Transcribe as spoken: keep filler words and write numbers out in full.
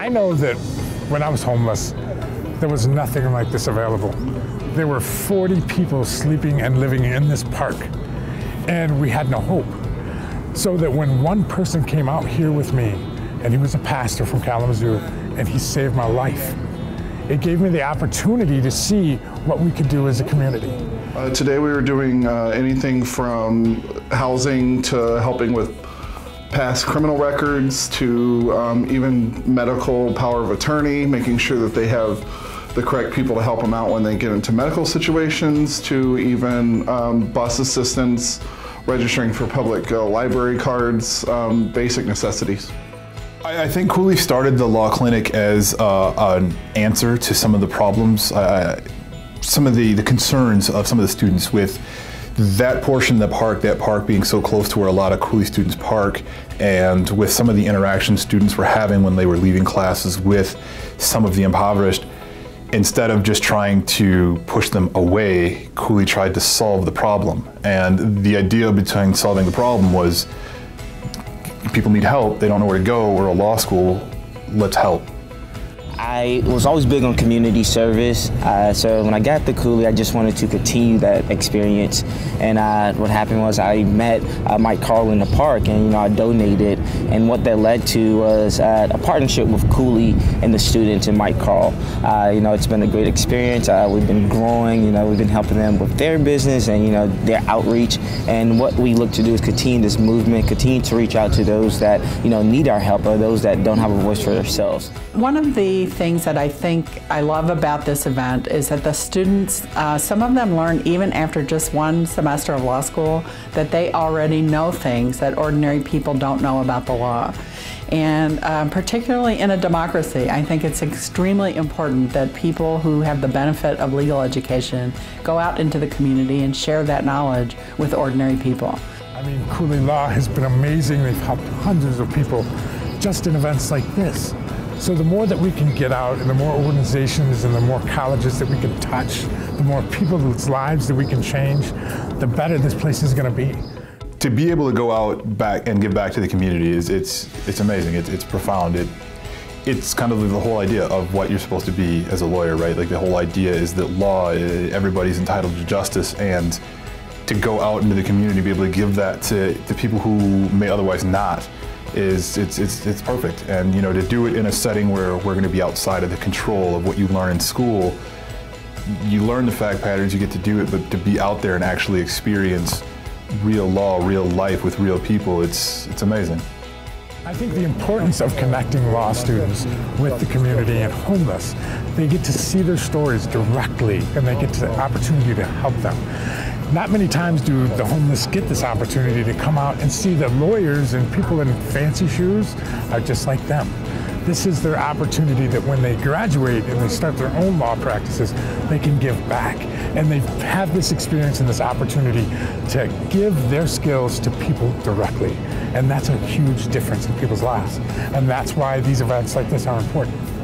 I know that when I was homeless, there was nothing like this available. There were forty people sleeping and living in this park, and we had no hope. So that when one person came out here with me, and he was a pastor from Kalamazoo, and he saved my life, it gave me the opportunity to see what we could do as a community. Uh, today we were doing uh, anything from housing to helping with past criminal records to um, even medical power of attorney, making sure that they have the correct people to help them out when they get into medical situations, to even um, bus assistance, registering for public uh, library cards, um, basic necessities. I, I think Cooley started the law clinic as uh, an answer to some of the problems, uh, some of the, the concerns of some of the students with that portion of the park, that park being so close to where a lot of Cooley students park, and with some of the interactions students were having when they were leaving classes with some of the impoverished. Instead of just trying to push them away, Cooley tried to solve the problem. And the idea behind solving the problem was people need help, they don't know where to go, we're a law school, let's help. I was always big on community service, uh, so when I got to Cooley, I just wanted to continue that experience. And uh, what happened was I met uh, Mike Carl in the park, and you know I donated. And what that led to was uh, a partnership with Cooley and the students and Mike Carl. Uh, you know, it's been a great experience. Uh, we've been growing. You know, we've been helping them with their business and you know their outreach. And what we look to do is continue this movement, continue to reach out to those that you know need our help or those that don't have a voice for themselves. One of the things that I think I love about this event is that the students, uh, some of them learn even after just one semester of law school, that they already know things that ordinary people don't know about the law. And um, particularly in a democracy, I think it's extremely important that people who have the benefit of legal education go out into the community and share that knowledge with ordinary people. I mean, Cooley Law has been amazing. They've helped hundreds of people just in events like this. So the more that we can get out, and the more organizations and the more colleges that we can touch, the more people's lives that we can change, the better this place is going to be. To be able to go out back and give back to the community is it's it's amazing. It's it's profound. It it's kind of the whole idea of what you're supposed to be as a lawyer, right? Like the whole idea is that law, everybody's entitled to justice, and to go out into the community, be able to give that to to people who may otherwise not. Is it's it's it's perfect. And you know, to do it in a setting where we're going to be outside of the control of what you learn in school, you learn the fact patterns, you get to do it, but to be out there and actually experience real law, real life with real people, it's it's amazing. I think the importance of connecting law students with the community and homeless, they get to see their stories directly, and they get the opportunity to help them. Not many times do the homeless get this opportunity to come out and see that lawyers and people in fancy shoes are just like them. This is their opportunity that when they graduate and they start their own law practices, they can give back. And they have this experience and this opportunity to give their skills to people directly. And that's a huge difference in people's lives. And that's why these events like this are important.